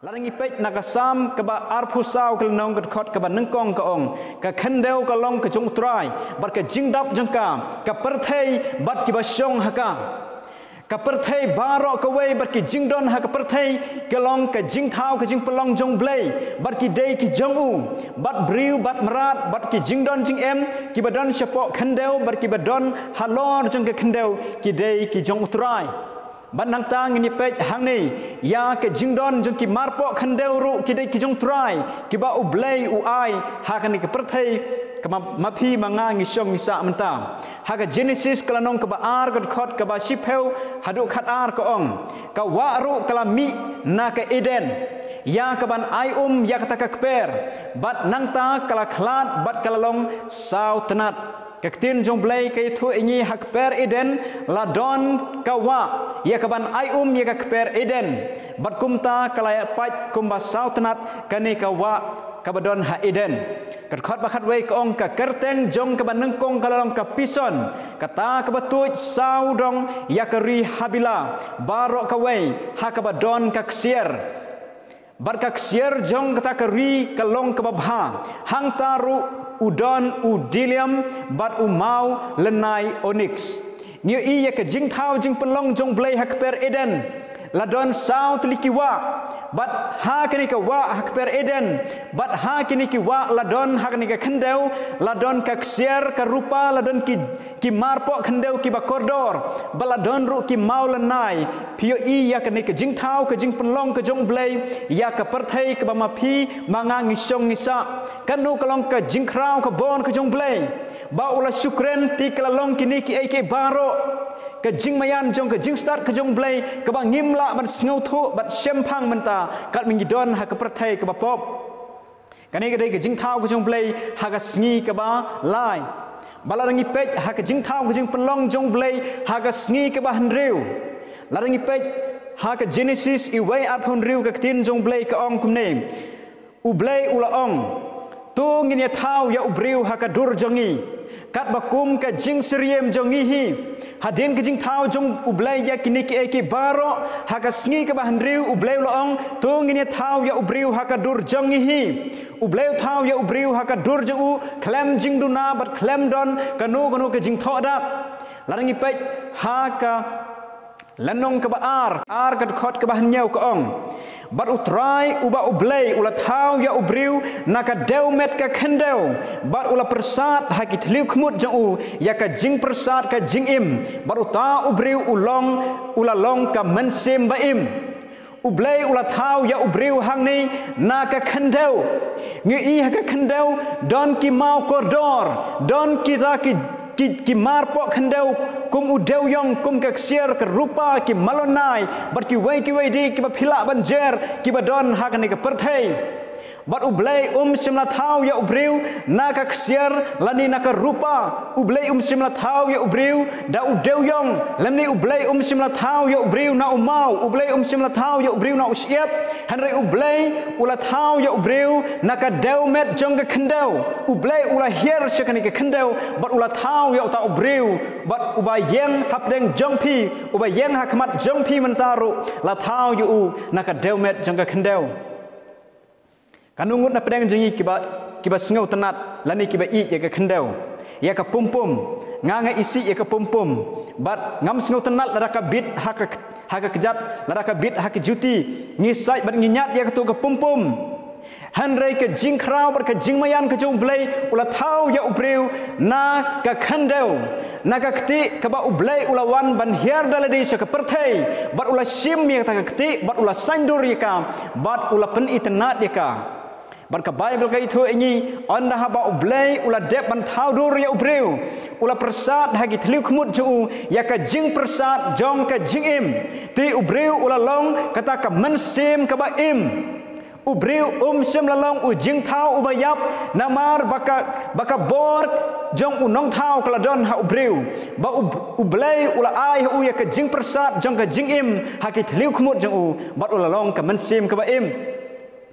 Larangi pek nakasam keba arpusau kelnong kedkot keba nengkong keong ke kendeu kalong ke jung trai bar ke jingdap jengka ke perthei bat ki basyong haka ke perthei barok ke wei bar ki jingdon ha ke perthei kelong ke jingthau ke jing pelong jong blei bar ki dei ki jong u bat briu bat merat bat ki jingdon jing em ki badon syapok kendeu bar ki badon halor jeng ke kendeu ki dei ki jong trai ban nang tang ini pek hang ni ya ke jingdon jong ki marpok khendeu ru ki dei ki jong trai ki ba u blei u ai ha kan ni ke perthei ke mapi manga ngi syong ni sa menta ha ke Genesis kelanong ke ba ar god khot ke ba sipeu hadu khat ar ko ong ka wa ru kala mi na ke Eden ya ke ban ai ya kata ka kper bat nang ta kala khlat bat kala long sau tenat Ketin jong blai ke thu ingi hak per Eden ladon kawa ya kaban ai ya ka per Eden bat kumta kalaya pat kumba sautenat kani kawa kabadon ha Eden kat khot bakhat wei kong ka kerteng jong kaban nengkong kalalong ka pison kata kabatuj sau dong ya keri habila barok ka wei ha kabadon ka ksier barkak sier jong kata keri kalong kababha hang taru udon udilium bat umau lenai onyx niu iya ke jing thau jing pelong jong blai hak per Eden ladon sau tlikiwa bat ha kini ke wa hak per Eden bat ha kini ki wa ladon ha kini ke kendeu ladon ka ksier ka rupa ladon ki marpok kendeu ki bakordor baladon ru ki mau lenai pio iya kini ke jing thau ke jing pelong ke jong blai ya ka perthei ke bamapi manga ngisong ngisa kanu kalong ke jing krau ke bon ke jong blai ba ula syukren ti kalalong kini ki ai ke baro ke jing mayan jong ke jing start ke jong blai ke bang ngimla bat sngau thu bat sempang menta kat mingidon ha ke perthei ke bapop kani ke dei ke jing thau ke jong blai ha ka sngi ke ba lai balarangi pek ha ke jing thau ke jing pelong jong blai ha ka sngi ke ba hanriu larangi pek ha ke Genesis i wei at hanriu ke tin jong blai ke ong kumne u blai ula ong tu ngin ya thau ya ubriu ha ka dur jongi kat bakum ke jing seriem jongi hi hadin ke jing thau jong ublai ya kini ke eki baro ha ka sngi ke bahan riu ublai loong tu ngin ya thau ya ubriu ha ka dur jongi hi ublai thau ya ubriu ha ka dur jong u klem jing duna bat klem don kanu ke jing tho dap larangi pek ha ka lanong ke ba ar ka khot ke bahan nyau ke ong bat utrai uba ublai ula thau ya ubriu naka deumet ka khendeu bat ula persat haki thliu khmut jang u ya ka jing persat ka jing im bat uta ubriu ulong ula long ka mensim ba im ublai ula thau ya ubriu hang ni naka khendeu ngi i ha ka khendeu don ki mau kordor don ki ta ki marpok khendeu kum udeu yong kum ka ksier ke rupa ki malonai bat ki wei di ki ba phila banjer ki ba don ha kan ke perthei bat ublai simla thau ya ubriu na ka ksier lani na ka rupa ublai simla thau ya ubriu da udeu yong lemni ublai simla thau ya ubriu na umau ublai simla thau ya ubriu na usiep hanrei ublai ula thau ya ubriu na ka deumet jong ka khendeu ublai ula hier sekani ka khendeu bat ula thau ya uta ubriu bat ubayeng hapdeng jongpi ubayeng hakmat jongpi mentaru la thau yu na ka deumet jong ka khendeu kanungut na pedang jengi kiba sengau tenat lani kiba i ya ka khendeu ya ka pumpum nganga isi ya ka pumpum bat ngam sengau tenat la ka bit ha ka kejat la ka bit ha ka juti ngisai bat nginyat ya ka tu ka pumpum hanrei ke jing krau bar ke jing mayan ke jong blai ula thau ya ubriu na ka khendeu na ka kti ka ba ublai ula wan ban hiar daladi sa ka perthei bat ula sim ya ta ka kti bat ula sandur ya ka bat ula pen itenat ya ka bat ka Bible ka itu ini anda haba ublai ula dep ban thau dur ya ubriu ula persat hagi thliu khmut ju ya ka jing persat jong ka jing im ti ubriu ula long kata ka mensim ka ba im ubriu sim lalong u jing thau ubayap namar baka bor jong unong thau kaladon ha ubriu ba ublai ula ai u ya ka jing persat jong ka jing im haki thliu khmut jong u bat ula long ka mensim ka ba im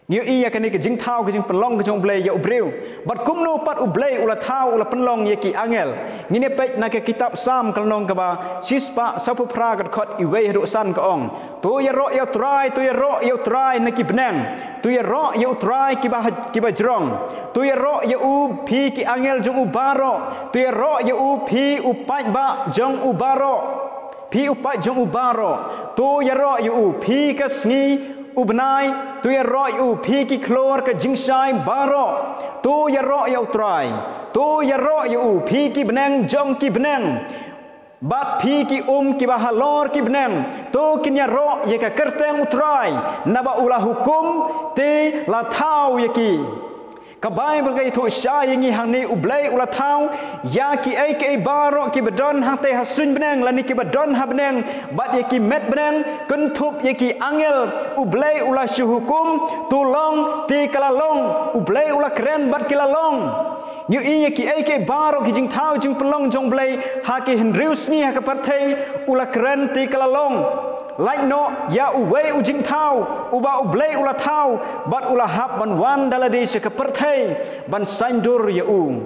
Như y ya kani ke jing thao ke jing penlong ke jong blay ya ubreu. Bat kumno pat ublay ula thao ula penlong ya ki angel. Ngine pek na ke kitab Sam kalnong ke ba sispa sapu pra kat khot iwe ru san ka ong. Tu ya ro ya try tu ya ro ya try na ki benang. Tu ya ro ya try ki ba jrong. Tu ya ro ya u phi ki angel jong u baro. Tu ya ro ya u phi u pai ba jong u baro. Phi u pai jong u baro. Tu ya ro ya u phi ka sngi Ubnai tu ya ro u phi ki klor ka jingsai baro tu ya ro ya utrai tu ya ro u phi ki benang jong ki benang bat phi ki ki bahalor ki benang tu kin ya ro ya ka kerteng utrai naba ulah hukum te la thau ya ki kabai bergai tu sya yangi hang ni ublai ula thau ya ki ai ke baro ki bedon hang te hasun benang lani ki bedon ha benang bat ya ki met benang kun thup ya ki angel ublai ula syu hukum tulong ti kalalong ublai ula keren bat kilalong như y ki ai ke baro ki jing thau jing pelong jong blai ha ki henrius ni ha ka parthei ula keren ti kalalong like no ya uwe u jing thau uba ublai ula thau bat ula hap ban wan dalade se ka parthei ban sandur ya u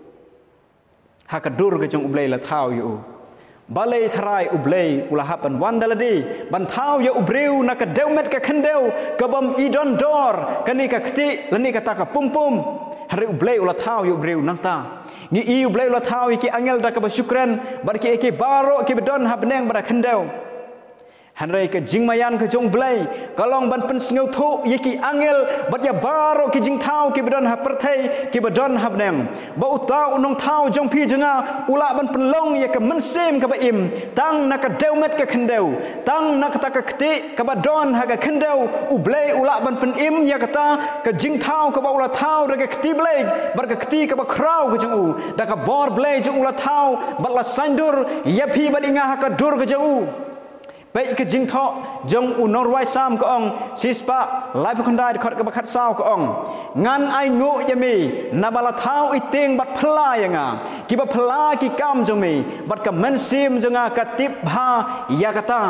ha ka dur ke jong ublai la thau ya u balai tharai ublai ula hap ban wan dalade ban thau ya ubreu na ka deumet ka khendeu ka bam idon dor kani ka khti lani ka ta ka pum pum hari ublai ula thau ya ubreu nang ta ni i ublai ula thau ki angel da ka basyukran bar ki baro ki bedon ha beneng bar khendeu Hanrai ke jingmayan ke jong blai kalong ban pen sngau thu yiki angel bat ya baro ki jing thau ki bedon ha perthei ki bedon ha beneng ba utau nong thau jong phi janga ula ban pen long ya ke mensim ka ba im tang na ka deumet ka khendeu tang na ka ta ka khti ka ba don ha ka khendeu u blai ula ban pen im ya ka ta ka jing thau ka ba ula thau ra ka khti blai bar ka khti ka ba krau ka jong u da ka bor blai jong ula thau bat la sandur ya phi ba dinga ha ka dur ka jong u Baik ke jing tho jong u norwai sam ko ong sispa lai bu khandai khot ka ba khat sao ko ong ngan ai ngo yami nabala thau iting bat phla yanga ki ba phla ki kam jong mi bat ka men sim jonga ka tip ha ya kata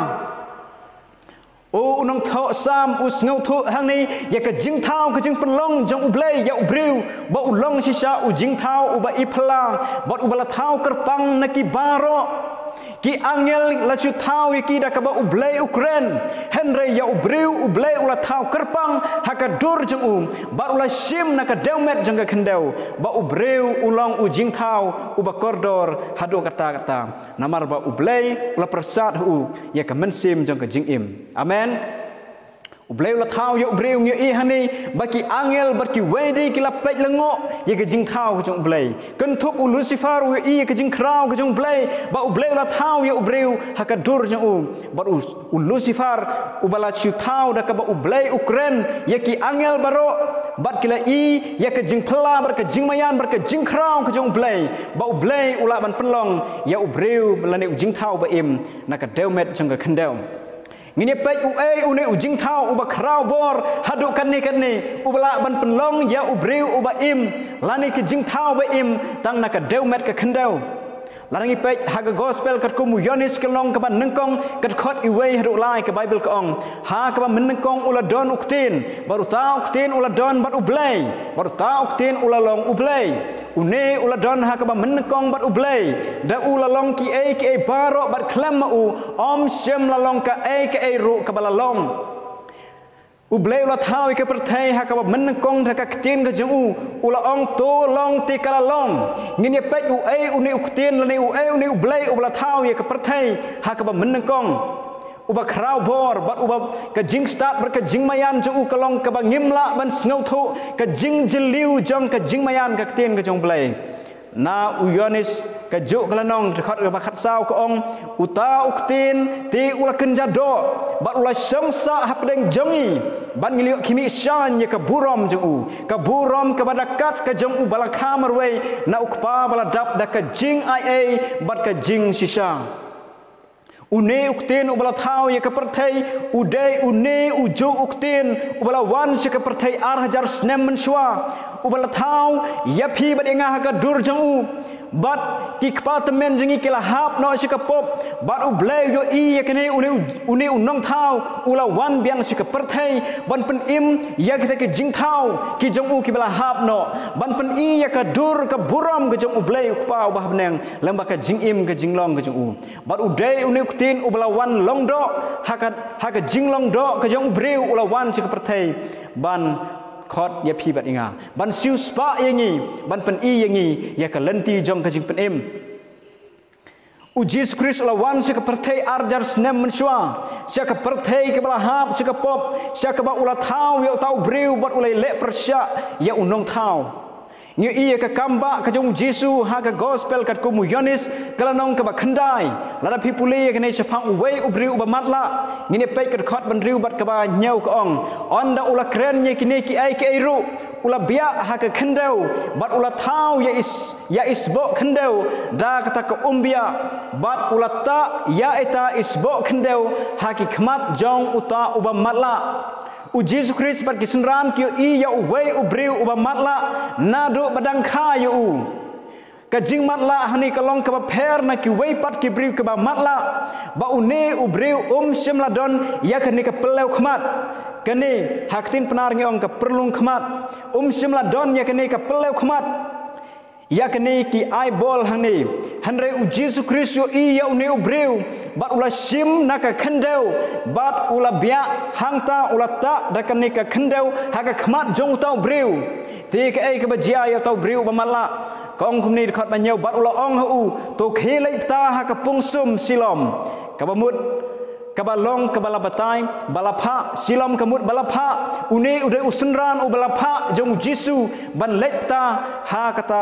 o unong tho sam u sngo thu hang ni ya ka jing thau ka jing penlong jong u blai ya u breu ba u long sisa u jing thau u ba i phla bat u bala thau kerpang na ki baro ki angel la chu thau ki da ka ba ublai ukren henre ya ubreu ublai ula thau kerpang ha ka dur jong ba ula sim na ka deumet jong ka khendeu ba ubreu ulong u jing thau u ba kordor hadu kata namar ba ublai ula prasad hu ya ka mensim jong ka jing im amen ublai ula thau ya ubreu ngi i hani baki angel baki wedi ki la pek lengo ya ka jing thau jong ublai kan thup u lucifer u i ka jing krau ka jong ublai ba ublai ula thau ya ubreu ha ka dur jong ba u lucifer u bala chu thau da ka ba ublai ukren ya ki angel baro bat kila i ya ka jing phla bar ka jing mayan bar ka jing krau ka jong ublai ba ublai ula ban penlong ya ubreu la ne u jing thau ba im na ka deumet jong ka khendeu ngini pek u ai u ne u jing thau u ba krau bor hadu kan ni u bala ban penlong ya ubreu u ba im lani ki jing thau ba im tang na ka deumet ka khendeu Larang ipek haga gospel kat kumu yonis kelong kaban nengkong kat khot iwe hadu lai ke bible ka ong ha kaban menengkong ula don uktin baru ta uktin ula don bat ublay baru ta uktin ula long ublay une ula don ha kaban menengkong bat ublay da ula long ki e baro bat klam u om sem la long ka e ru kabala long ublay ula thau ke perthai ha ka menengkong tha ka ktin ka jung ula ong to long ti kala long ngin ye pek u ai u ni uktin la ni u ai u ni ublay ula thau ye ka perthai ha ka menengkong uba krau bor bat uba ka jing start ber ka jing mayan jung ka long ka ngimla ban snau thu ka jing jiliu jong ka jing mayan ka ktin ka jung blay na uyonis ka juk kalanong khot ka khat sao ka ong uta uktin ti ula kenjado bat ula samsa hapdeng jongi ban ngiliu kimi shan ye ka burom jung ka burom ka badakat ka jung balakha marwei na ukpa baladap da ka jing ai bat ka jing sisa une uktin ubala thau ye ka perthai udai une ujo uktin ubala wan se ka perthai ar hajar snem menswa ubala thau ya phi bat enga ka dur jang bat ki departemen jengi kila hap no sikapop bat u blay yo I yakene uni unong thau ula wan biang sikaperthai ban pen im ya kita ke jing thau ki jong u ki bala hap no ban pen I ya ka dur ka buram ke jong u blay ku pa bah beneng lamba ka jing im ke jing long ke jong u bat u dei uni kutin u bala wan long do haka jing long do ke jong breu ula wan sikaperthai ban khot ya phi bat inga ban siu spa yangi ban pen I yangi ya ka lenti jong ka jing pen im u Jesus Christ lawan sia ka perthai arjar snem mensua sia ka perthai ke bala hap sia ka pop sia ka ba ula thau ya tau breu bat ulai le persya ya unong thau nyu I ka kamba ka jong Jesus ha ka gospel kat ku mu Yohanes kalanong ka ba khandai lada pipuli ka nei sapang we u breu ba matla ngine pe ka khot ban riu bat ka ba nyau ka ong onda ula kren nye kini ki ai ke ru ula bia ha ka khandau bat ula thau ya isbo khandau da kata ka umbia bat ula ta ya eta isbo khandau ha ki khmat jong uta uba matla u Jesus Christ bat kisenran ki I ya we u breu uba matla nadu badang kha yu ka jing matla hani kalong ka ba pher na ki we pat ki breu ka ba matla ba une u breu simladon ya ka ni ka peleu khmat kani haktin penar ngi ong ka perlung khmat simladon ya ka ni ka peleu khmat ya kini ki eyeball hani hanre u Jesus Christ yo I ya une u breu bat ula sim naka khandeu bat ula bia hangta ula ta da kani ka khandeu haka khmat jong tau breu ti ka ai ka ba jia ya tau breu ba mala kong kumni khot ba nyau bat ula ong hu to khilai ta haka pungsum silom ka ba mut ka ba long ka bala batai balapha silom ka mut balapha une ude usenran u balapha jong Jesus ban lepta ha kata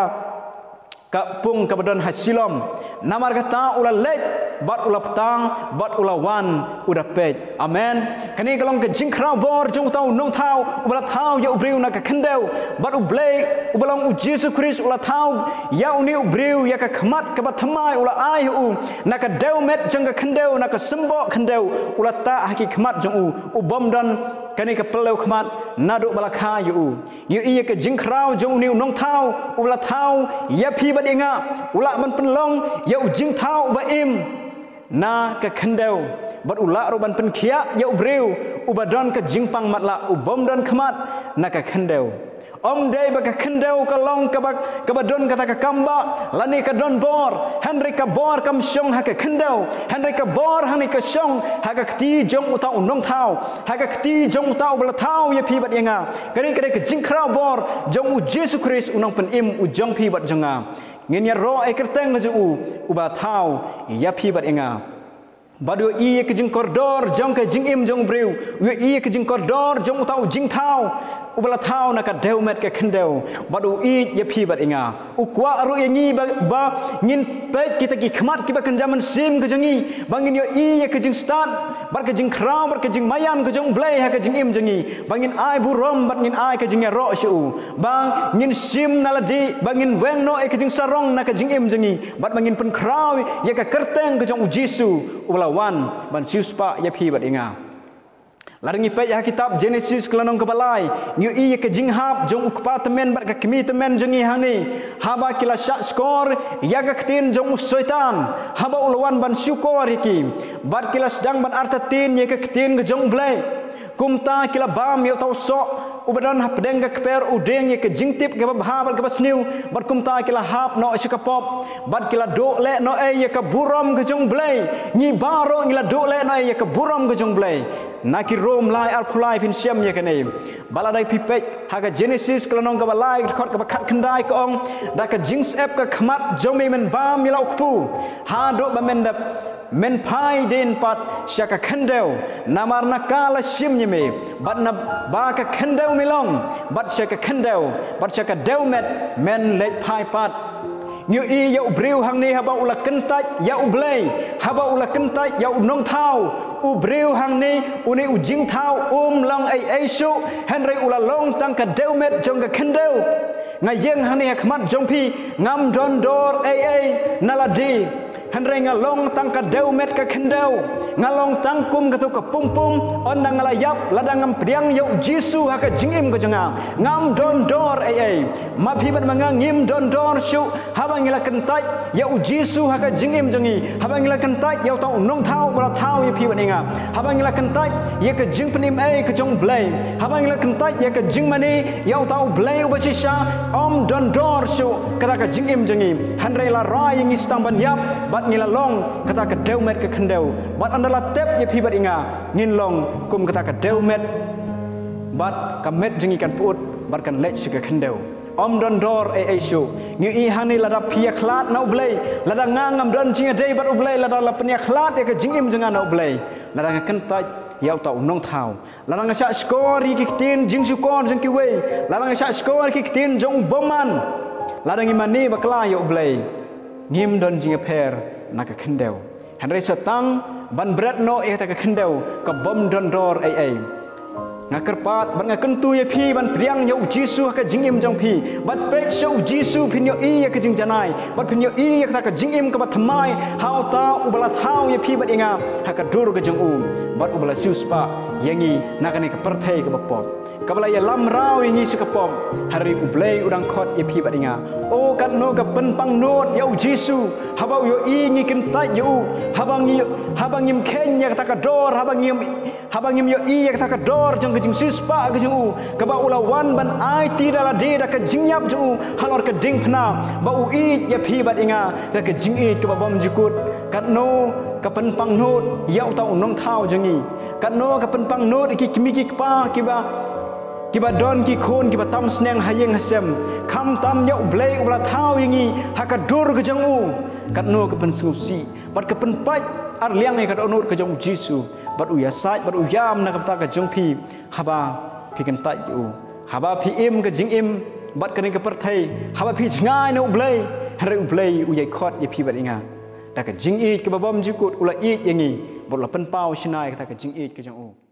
ka pung ka badon hasilom namar kata ula lek bat ula petang bat ula wan uda pej amen kani kalong ke jing khrau bor jong tau nong thau ubala thau ya ubreu na ka khendeu bat ublei ubalong u Jesus Christ ula thau ya uni ubreu ya ka khmat ka bathamai ula ai u na ka deu met jong ka khendeu na ka sembo khendeu ula ta haki khmat jong u bom dan kani ka peleu khmat nadu bala kha yu I ka jing khrau jong ni nong thau ula thau ya phi ba dinga ula ban penlong ya ujing thau ba im na ka khandeu bat ula ro ban pen khia ya ubreu ubadon ka jingpang matla ubom don khmat na ka khandeu om dei ba ka khandeu ka long ka badon kata ka kamba lani ka don bor henry ka bor kam shong ha ka khandeu henry ka bor hani ka shong ha ka ti jong uta unong thau ha ka ti jong uta ubla thau ya phi bat yanga kani ka jing khrau bor jong u Jesus Christ unong pen im u jong phi bat janga ngin ya ro e kerteng ga u uba thau ya phi bat yanga badu I ke jing koridor jong ke jing im jong breu I ke jing koridor jong tau jing thau ubala thau na ka deu met ke khendeu badu I ye phi bat inga ukwa ru yangi ba ngin pet kita ki khmat ki ba kanjaman sim ke jangi bangin yo I ye ke jing start bar ke jing khrau bar ke jing mayan ke jong blai ha ke jing im jangi bangin ai burom bat ngin ai ke jing ya ro shu bang ngin sim naladi bangin weng no e ke jing sarong na ke jing im jangi bat bangin pen khrau ye ka kerteng ke jong Jisu ubala wan ban siuspa ya phi bat inga laringi pe ya kitab Genesis kelanong kebalai nyu I ke jing hap jong ukpa temen bat ka kimi temen jengi hani haba kila syak skor ya ka ktin jong syaitan haba ulawan ban syukor iki bat kila sedang ban artatin ya ka ktin ke jong blai kumta kila bam ya tau sok ubadan hap pedeng ka keper udeng ye ke jingtip ke babha ke basniu bat kumta kila hap no sikapop bat kila do le no e ye ke buram ke jong blai ni baro ngila do le no e ye ke buram ke jong blai naki rom lai al phulai pin siam ye ke nei baladai pipek ha ka Genesis kelanong ka balai khot ka khat khandai ka ong da ka jings ep ka khmat jong me men bam mila ukpu ha do ba men dap men pai den pat syaka khandeu namar nakala sim nyeme bat na ba ka khandeu milong bat syaka khandeu bat syaka deu met men let pai pat nyu I ya ubreu hang ni haba ula kentai ya ublei haba ula kentai ya unong thau ubreu hang ni uni ujing thau long ai su henry ula long tang ka deu met jong ka khandeu ngai yeng hang ni khmat jong phi ngam don dor ai naladi Henry ngalong tang ka deu met ka kendeu ngalong tangkum ka tu ka pungpung ondang ngalayap ladang ngam priang yau Jisu haka jingim ko janga ngam don dor ai maphibat mangangim don dor shu habang ila kentai yau Jisu haka jingim jangi habang ila kentai yau tau nong thau bala thau ye phibat inga habang ila kentai ye ka jing penim ai ka jong blai habang ila kentai ye ka jing mani yau tau blai ubasisha om don dor shu kata ka jingim jangi Henry la rai ngi stang ban yap bat ngila long kata ka deu met ka kendeu bat andala tep ye phibat inga ngin long kum kata ka deu met bat ka met jengi kan puut bat kan lech ka kendeu om don dor ai shu ngi i hani lada pia khlat na ublei lada ngangam don jinga dei bat ublei lada la penia khlat ye ka jingim jenga na ublei lada nga kentai yau tau nong thau lada nga sha skor ki tin jing su kon jeng ki wei lada nga sha skor ki tin jong boman lada ngi mani bakla yo ublei ngim don jinga per na ka kendeu Henry setang ban berat no ta ka kendeu ka bom don dor ai ngakerpat ban ngakentu ye phi ban priang yo Jisu ka jingim jong phi bat pek so Jisu phin yo i ka jing janai bat phin yo i ka ka jingim ka bat thamai hau ta ubala thau ye phi bat inga ha ka dur ka jong bat ubala siuspa yangi nakane ka perthai ka bapop kabala ya lam rau yangi sekapom hari ublei udang khot ye phi bat inga o kat no ka pen pang not yo Jisu habau yo i ngi kentai yo habang ngim kenya ka ka dor habang ngim yo i ka ka dor jong jing sispa ke jing ka ba ulawan ban ai ti dala de da ka jingyap jing halor ka ding phna ba u i ya phi bat inga da ka jing i ka ba bom jikut kat no ka pen pang not yau tau nong thau jingi kat no ka pen pang not ki kimi ki pa ki ba don ki khon ki ba tam sneng hayeng hasem kham tam yau blei ubla thau yingi ha ka dur ka jing kat no ka pen susi bat ka pen pai ar liang ai ka onut ka jong Jisu bat uya sai bat uyam na kapta ka jong phi haba phi kan ta yu haba phi im ka jing im bat kan ka perthai haba phi ngai no blai hare blai uyai khot ye phi bat inga ta ka jing i ka bom jikut ula i yangi bot la pen pau shinai ka ta ka jing i ka jong